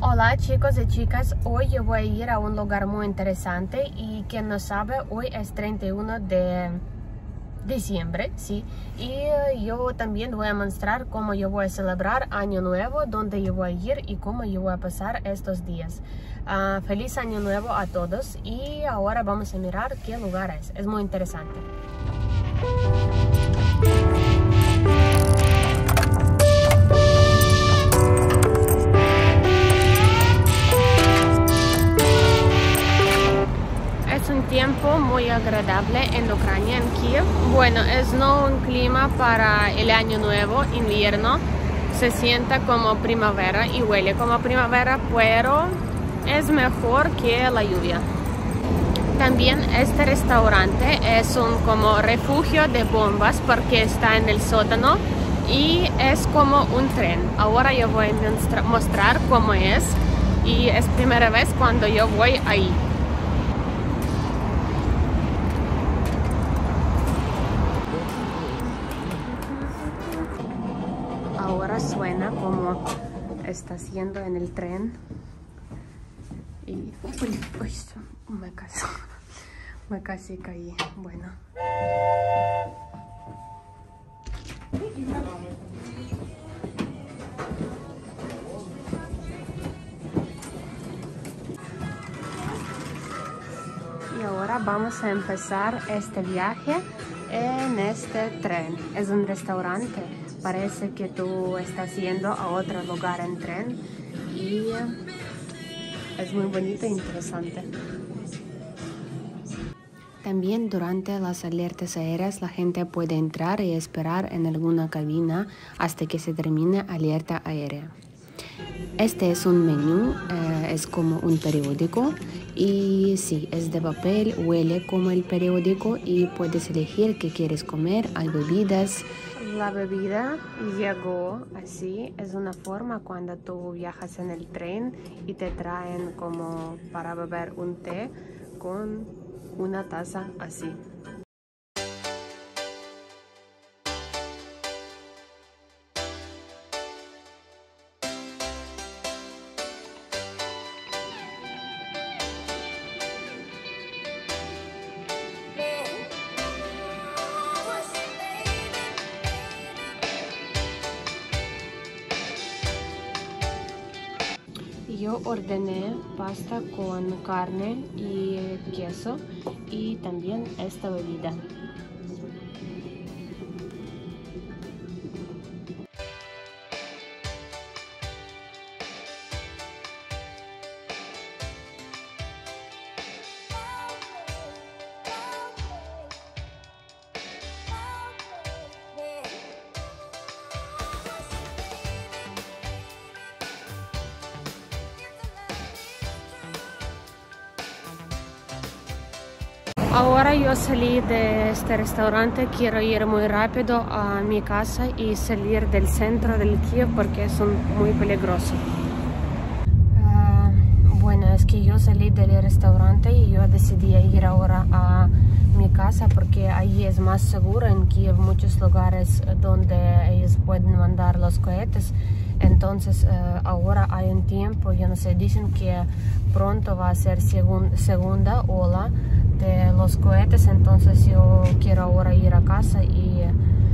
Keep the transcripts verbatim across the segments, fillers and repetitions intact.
Hola chicos y chicas, hoy yo voy a ir a un lugar muy interesante y quien no sabe, hoy es treinta y uno de diciembre, sí, y yo también voy a mostrar cómo yo voy a celebrar Año Nuevo, dónde yo voy a ir y cómo yo voy a pasar estos días. Uh, feliz Año Nuevo a todos y ahora vamos a mirar qué lugar es, es muy interesante. Es un tiempo muy agradable en Ucrania, en Kiev. Bueno, es no un clima para el año nuevo, invierno. Se siente como primavera y huele como primavera, pero es mejor que la lluvia. También este restaurante es un como refugio de bombas porque está en el sótano y es como un tren. Ahora yo voy a mostrar cómo es y es primera vez cuando yo voy ahí. Ahora suena como está haciendo en el tren y uy, uy, me casi, me casi caí. Bueno, y ahora vamos a empezar este viaje en este tren. Es un restaurante. Parece que tú estás yendo a otro lugar en tren y es muy bonito e interesante. También durante las alertas aéreas la gente puede entrar y esperar en alguna cabina hasta que se termine alerta aérea. Este es un menú, eh, es como un periódico y sí, es de papel, huele como el periódico y puedes elegir qué quieres comer, hay bebidas. La bebida llegó así, es una forma cuando tú viajas en el tren y te traen como para beber un té con una taza así. Yo ordené pasta con carne y queso y también esta bebida. Ahora yo salí de este restaurante, quiero ir muy rápido a mi casa y salir del centro del Kiev porque es un, muy peligroso. Uh, bueno, es que yo salí del restaurante y yo decidí ir ahora a mi casa porque ahí es más seguro. En Kiev muchos lugares donde ellos pueden mandar los cohetes. Entonces uh, ahora hay un tiempo, yo no sé, dicen que pronto va a ser segun, segunda ola de los cohetes, entonces yo quiero ahora ir a casa y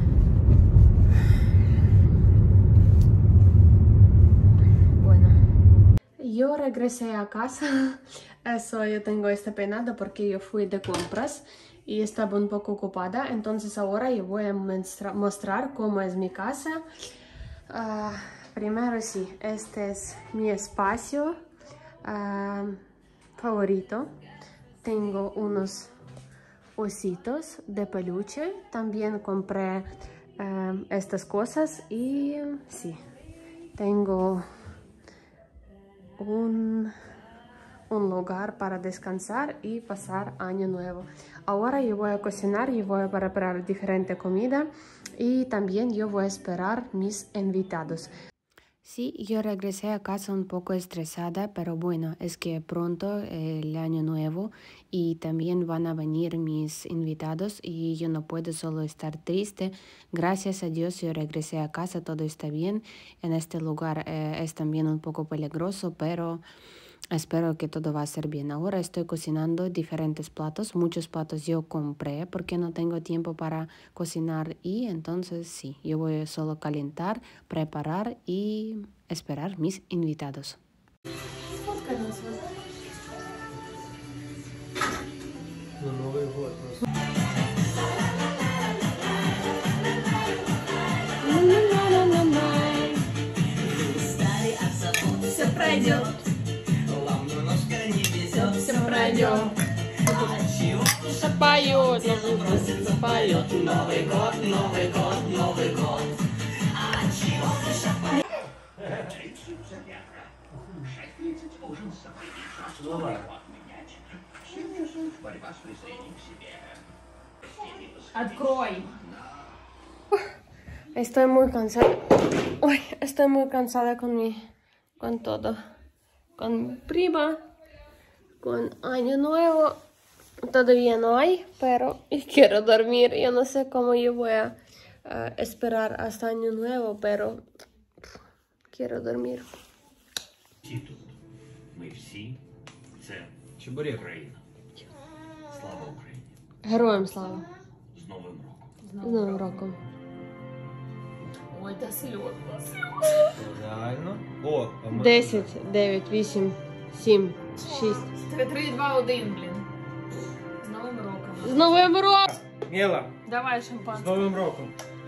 bueno, yo regresé a casa. Eso yo tengo este peinado porque yo fui de compras y estaba un poco ocupada, entonces ahora yo voy a mostrar cómo es mi casa. Uh, primero sí, este es mi espacio uh, favorito. Tengo unos ositos de peluche. También compré uh, estas cosas y sí, tengo un, un lugar para descansar y pasar Año Nuevo. Ahora yo voy a cocinar y voy a preparar diferente comida y también yo voy a esperar mis invitados. Sí, yo regresé a casa un poco estresada, pero bueno, es que pronto eh, el año nuevo y también van a venir mis invitados y yo no puedo solo estar triste. Gracias a Dios yo regresé a casa, todo está bien. En este lugar eh, es también un poco peligroso, pero espero que todo va a ser bien. Ahora estoy cocinando diferentes platos. Muchos platos yo compré porque no tengo tiempo para cocinar. Y entonces sí, yo voy solo a calentar, preparar y esperar mis invitados. Все пройдет. Все пройдет. Поет, поет. Новый год, Новый год, Новый год. Открой. Estoy muy cansada. Uy, estoy muy cansada con mi, con todo. Con mi prima, con Año Nuevo. Todavía no hay, pero quiero dormir. Yo no sé cómo yo voy a uh, esperar hasta Año Nuevo, pero quiero dormir. Ми всі це Чебурек. Україна. Слава Україні. Героям слава. З Новим роком. З Новим роком. Ой, да сльот. Реально. О, а ми... десять, дев'ять, вісім, сім, шість. три, два, один, блін. З Новим роком. З Новим роком! Міла, Давай з шампанське. Новим роком.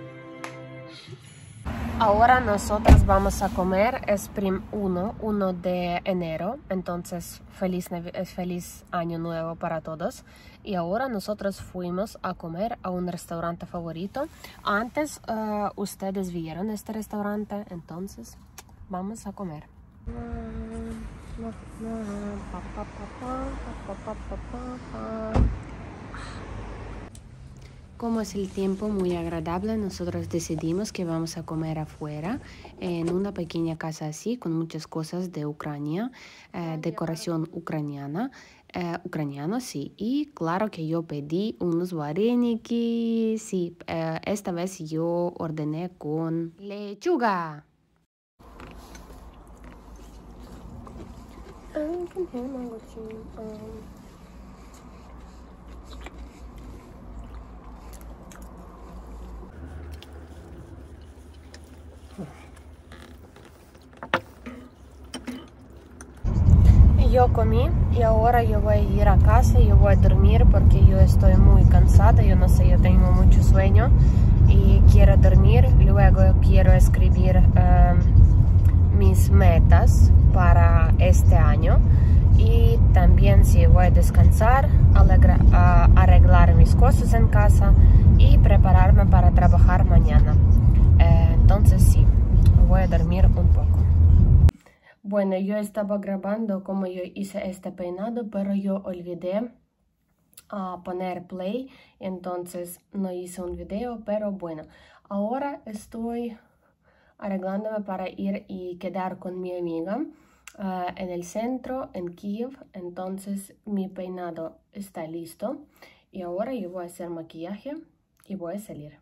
Ahora nosotros vamos a comer, es prim uno, uno de enero, entonces feliz, feliz año nuevo para todos. Y ahora nosotros fuimos a comer a un restaurante favorito. Antes uh, ustedes vieron este restaurante, entonces vamos a comer. Como es el tiempo muy agradable, nosotros decidimos que vamos a comer afuera, en una pequeña casa así, con muchas cosas de Ucrania, eh, decoración ucraniana, eh, ucraniano, sí. Y claro que yo pedí unos vareniki, sí, eh, esta vez yo ordené con lechuga. Yo comí y ahora yo voy a ir a casa, yo voy a dormir porque yo estoy muy cansada, yo no sé, yo tengo mucho sueño y quiero dormir. Luego quiero escribir um, mis metas para este año y también sí voy a descansar, alegra, uh, arreglar mis cosas en casa y prepararme para trabajar mañana. Uh, entonces sí, voy a dormir un poco. Bueno, yo estaba grabando como yo hice este peinado, pero yo olvidé uh, poner play, entonces no hice un video, pero bueno, ahora estoy arreglándome para ir y quedar con mi amiga uh, en el centro, en Kiev, entonces mi peinado está listo y ahora yo voy a hacer maquillaje y voy a salir.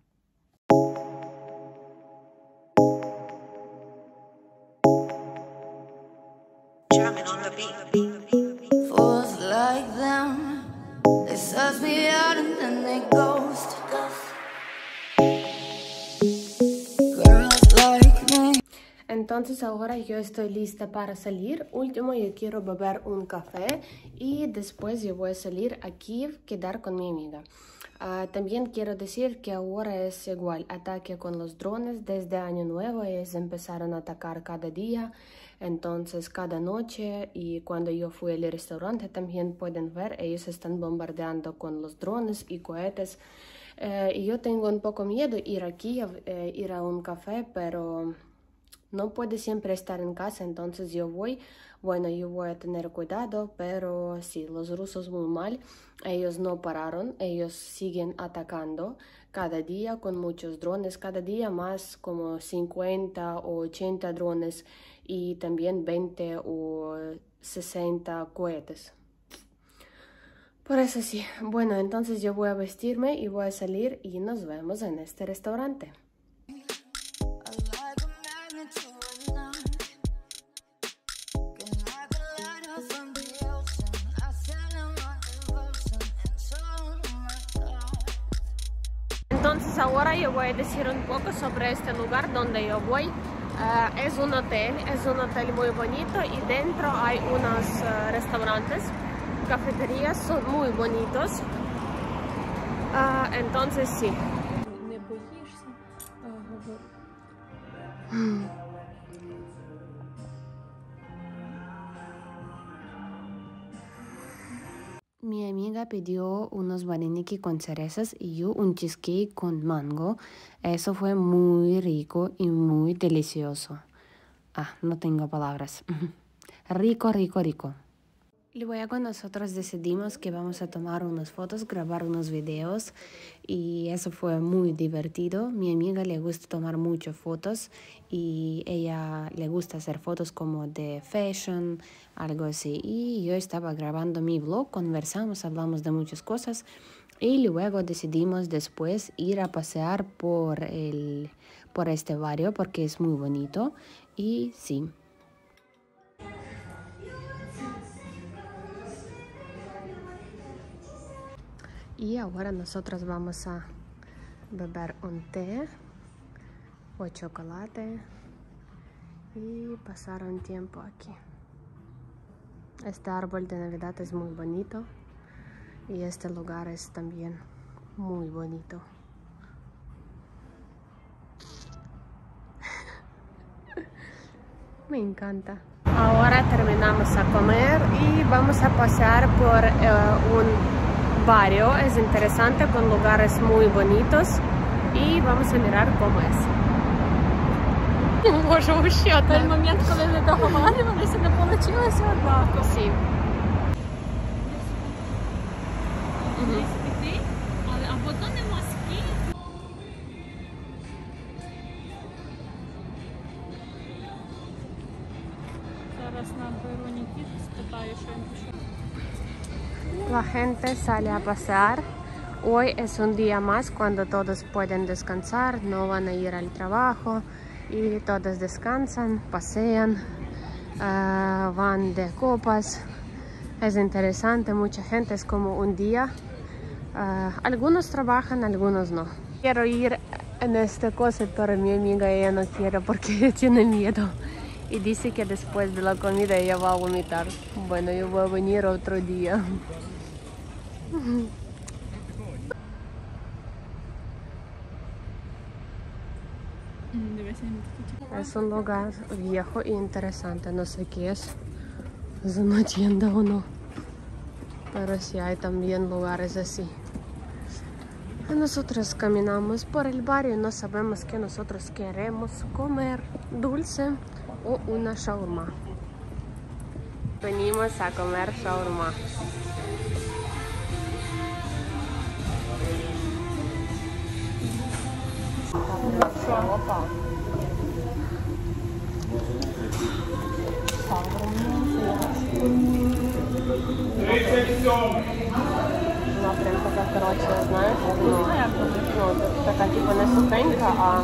Fools like them, they suss me out and then they ghost. Girls like me. Entonces ahora yo estoy lista para salir. Último, yo quiero beber un café y después yo voy a salir a Kiev, quedar con mi amiga. Uh, también quiero decir que ahora es igual, ataque con los drones desde Año Nuevo, ellos empezaron a atacar cada día, entonces cada noche, y cuando yo fui al restaurante también pueden ver, ellos están bombardeando con los drones y cohetes, uh, y yo tengo un poco miedo ir aquí, uh, ir a un café, pero no puedo siempre estar en casa, entonces yo voy, bueno, yo voy a tener cuidado, pero sí, los rusos muy mal, ellos no pararon, ellos siguen atacando cada día con muchos drones, cada día más como cincuenta o ochenta drones y también veinte o sesenta cohetes. Por eso sí, bueno, entonces yo voy a vestirme y voy a salir y nos vemos en este restaurante. Entonces ahora yo voy a decir un poco sobre este lugar donde yo voy. Uh, es un hotel, es un hotel muy bonito y dentro hay unos uh, restaurantes, cafeterías, son muy bonitos. Uh, entonces sí. Mi amiga pidió unos vareniki con cerezas y yo un cheesecake con mango. Eso fue muy rico y muy delicioso. Ah, no tengo palabras. Rico, rico, rico. Luego nosotros decidimos que vamos a tomar unas fotos, grabar unos videos y eso fue muy divertido. Mi amiga le gusta tomar muchas fotos y ella le gusta hacer fotos como de fashion, algo así. Y yo estaba grabando mi vlog, conversamos, hablamos de muchas cosas y luego decidimos después ir a pasear por, el, por este barrio porque es muy bonito y sí. Y ahora nosotros vamos a beber un té o chocolate y pasar un tiempo aquí. Este árbol de Navidad es muy bonito y este lugar es también muy bonito. Me encanta. Ahora terminamos a comer y vamos a pasar por uh, un barrio, es interesante, con lugares muy bonitos y vamos a mirar cómo es. Боже, вообще, той момент, коли не договорювалися, не получилося однаково. Sí. Або то не мазки. Зараз наберу Нікіту, спитаю, що він пішов. La gente sale a pasear. Hoy es un día más cuando todos pueden descansar, no van a ir al trabajo y todos descansan, pasean, uh, van de copas. Es interesante, mucha gente, es como un día. Uh, algunos trabajan, algunos no. Quiero ir en esta cosa, pero mi amiga ella no quiere porque tiene miedo. Y dice que después de la comida ella va a vomitar. Bueno, yo voy a venir otro día. Es un lugar viejo e interesante, no sé qué es, es una tienda o no, pero sí hay también lugares así. Y nosotros caminamos por el barrio y no sabemos que nosotros queremos comer, dulce o una shawarma. Venimos a comer shawarma. Опа. Она прям такая, короче, знаешь, ну, ну, такая типа не сухенька, а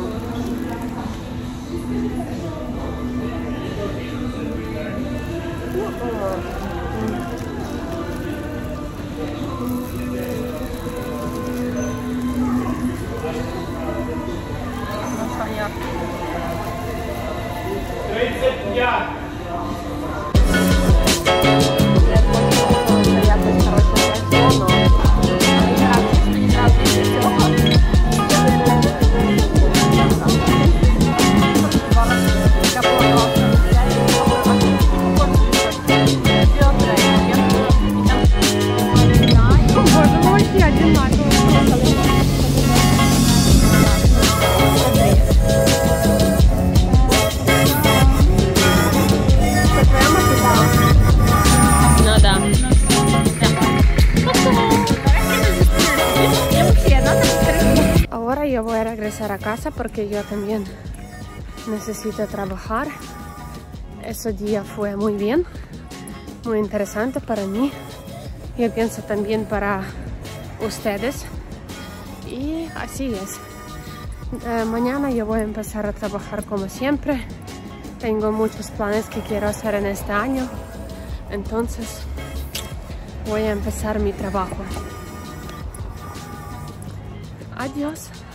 тридцать пять. Thank you. a casa porque yo también necesito trabajar. Ese día fue muy bien, muy interesante para mí. Yo pienso también para ustedes. Y así es. Eh, mañana yo voy a empezar a trabajar como siempre. Tengo muchos planes que quiero hacer en este año. Entonces voy a empezar mi trabajo. Adiós.